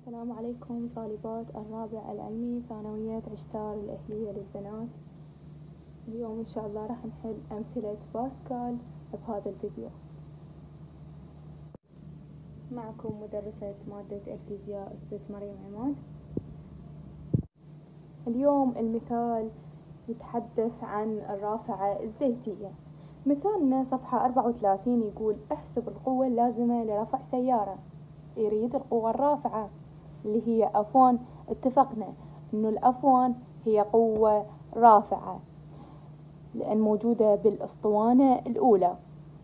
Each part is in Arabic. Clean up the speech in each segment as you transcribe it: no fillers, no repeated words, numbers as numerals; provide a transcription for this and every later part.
السلام عليكم طالبات الرابع العلمي ثانوية عشتار الأهلية للبنات. اليوم إن شاء الله راح نحل أمثلة باسكال بهذا الفيديو. معكم مدرسة مادة الفيزياء الست مريم عماد. اليوم المثال يتحدث عن الرافعة الزيتية. مثالنا صفحة 34 يقول احسب القوة اللازمة لرفع سيارة. يريد القوة الرافعة اللي هي F1. اتفقنا انه الF1 هي قوة رافعة لان موجودة بالاسطوانة الاولى.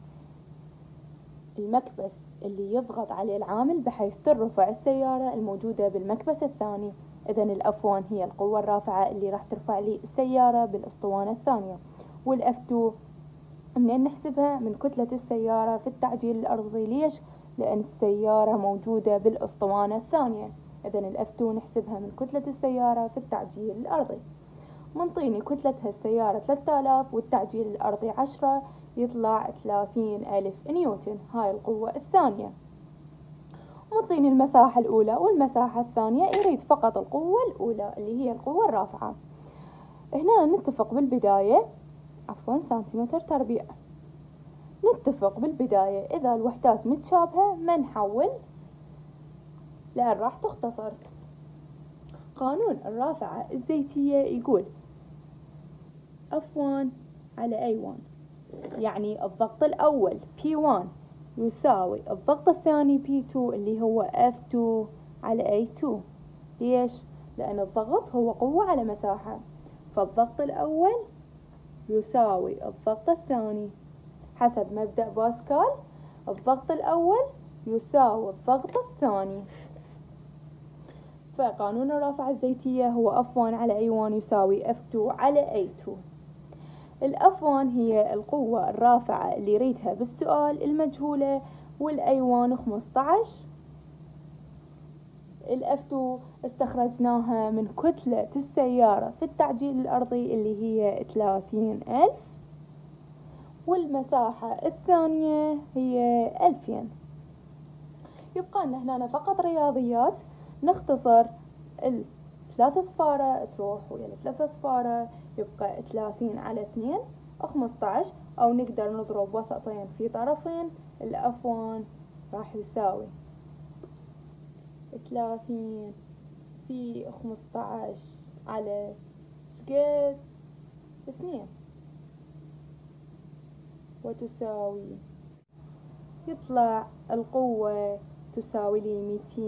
المكبس اللي يضغط عليه العامل بحيث ترفع السيارة الموجودة بالمكبس الثاني. اذا الF1 هي القوة الرافعة اللي راح ترفع لي السيارة بالاسطوانة الثانية. والF2 منين نحسبها؟ من كتلة السيارة في التعجيل الارضي. ليش؟ لان السيارة موجودة بالاسطوانة الثانية. إذن الF2 نحسبها من كتلة السيارة في التعجيل الأرضي. منطيني كتلتها السيارة 3000 والتعجيل الأرضي 10، يطلع 30,000 نيوتن. هاي القوة الثانية. منطيني المساحة الأولى والمساحة الثانية. يريد فقط القوة الأولى اللي هي القوة الرافعة. هنا نتفق بالبداية سنتيمتر تربيع. نتفق بالبداية إذا الوحدات متشابهة ما نحول لأن راح تختصر. قانون الرافعة الزيتية يقول F1 على A1، يعني الضغط الأول P1 يساوي الضغط الثاني P2 اللي هو F2 على A2. ليش؟ لأن الضغط هو قوة على مساحة، فالضغط الأول يساوي الضغط الثاني. حسب مبدأ باسكال الضغط الأول يساوي الضغط الثاني. فقانون الرافعة الزيتية هو F1 على A1 يساوي F2 على A2. الF1 هي القوة الرافعة اللي يريدها بالسؤال المجهولة، والA1 15. الF2 استخرجناها من كتلة السيارة في التعجيل الأرضي اللي هي 30,000، والمساحة الثانية هي 2000. يبقى لنا هنا فقط رياضيات. نختصر الثلاث صفارة تروح ويا الثلاث صفارة، يبقى 30 على 2 15، أو نقدر نضرب وسطين في طرفين. الF1 راح يساوي 30 في 15 على شقد 2، وتساوي، يطلع القوة تساوي لي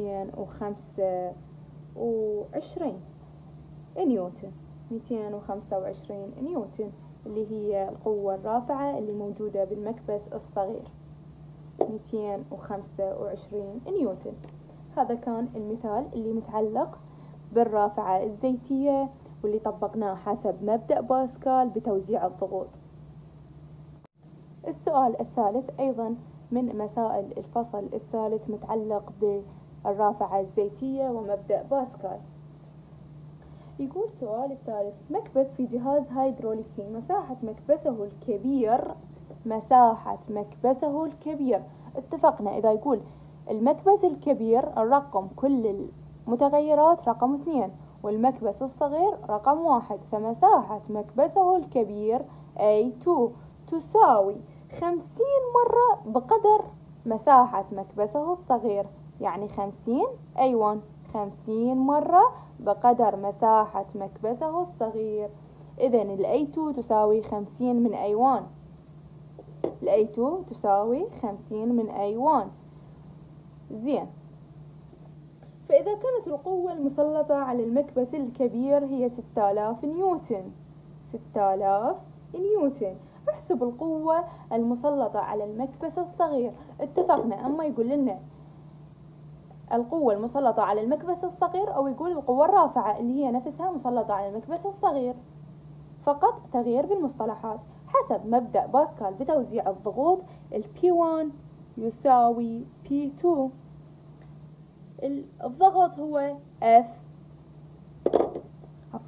225 نيوتن. 225 نيوتن اللي هي القوة الرافعة اللي موجودة بالمكبس الصغير. 225 نيوتن. هذا كان المثال اللي متعلق بالرافعة الزيتية واللي طبقناه حسب مبدأ باسكال بتوزيع الضغوط. السؤال الثالث أيضا من مسائل الفصل الثالث متعلق بالرافعة الزيتية ومبدأ باسكال. يقول السؤال الثالث: مكبس في جهاز هيدروليكي مساحة مكبسه الكبير. اتفقنا إذا يقول المكبس الكبير الرقم كل المتغيرات رقم 2 والمكبس الصغير رقم 1، فمساحة مكبسه الكبير A2 تساوي 50 مرة بقدر مساحة مكبسه الصغير، يعني 50 A1 50 مرة بقدر مساحة مكبسه الصغير. إذن الA2 تساوي 50 من A1. الA2 تساوي 50 من A1. زين. فإذا كانت القوة المسلطة على المكبس الكبير هي 6000 نيوتن، 6000 نيوتن، احسب القوة المسلطة على المكبس الصغير. اتفقنا أما يقول لنا القوة المسلطة على المكبس الصغير أو يقول القوة الرافعة اللي هي نفسها مسلطة على المكبس الصغير، فقط تغيير بالمصطلحات. حسب مبدأ باسكال بتوزيع الضغوط P1 يساوي P2. الضغط هو F،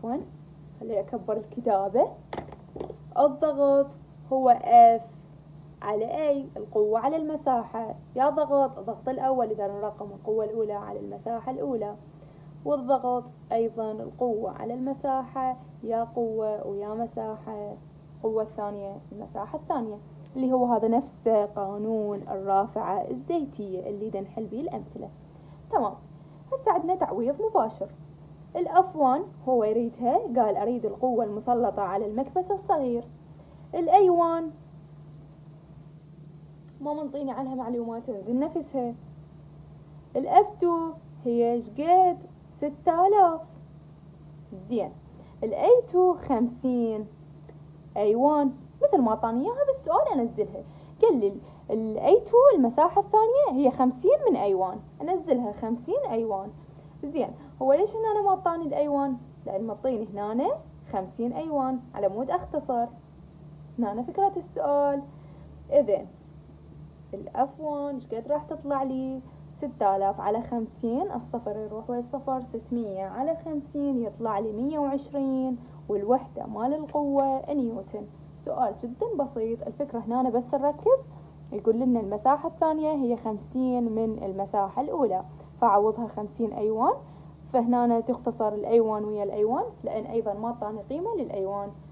خلي أكبر الكتابة. الضغط هو F على أي القوة على المساحة، يا ضغط الأول إذا نرقم القوة الأولى على المساحة الأولى، والضغط أيضا القوة على المساحة يا قوة ويا مساحة، القوة الثانية المساحة الثانية، اللي هو هذا نفس قانون الرافعة الزيتية اللي نحل به الأمثلة. تمام. هسه عندنا تعويض مباشر. الأف1 هو يريدها، قال أريد القوة المسلطة على المكبس الصغير. الأي1 ما منطيني عنها معلومات تنزل نفسها. الأف2 هي شقد 6000. زين. الأي2 50. أي1 مثل ما طاني إياها بالسؤال أنزلها. قال لي الأي2 المساحة الثانية هي 50 من أي1، أنزلها 50 أي1. زين. هو ليش هنا أنا ما طاني الأي1؟ لأن مطيني هنا 50 أي1 على مود أختصر. هنا فكرة السؤال. إذن الأف1 شقد راح تطلع لي؟ 6000 على 50، الصفر يروح ويا الصفر، 600 على 50 يطلع لي 120، والوحدة مال القوة نيوتن. سؤال جدا بسيط. الفكرة هنا بس نركز، يقول لنا المساحة الثانية هي 50 من المساحة الأولى، فعوضها 50 أي1، فهنا تختصر الأي1 ويا الأي1 لأن أيضا ما طاني قيمة للأي1،